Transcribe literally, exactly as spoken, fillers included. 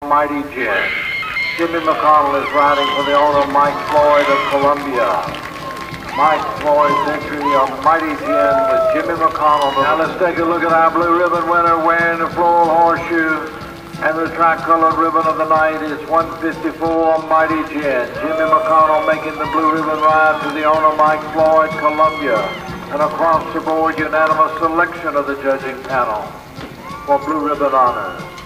Mighty Gent. Jimmy McConnell is riding for the owner Mike Floyd of Columbia. Mike Floyd's entry of Mighty Gent with Jimmy McConnell. Now let's take a look at our blue ribbon winner wearing the floral horseshoe. And the tri-colored ribbon of the night is one fifty-four Mighty Gent. Jimmy McConnell making the blue ribbon ride to the owner Mike Floyd, Columbia. And across the board, unanimous selection of the judging panel for blue ribbon honors.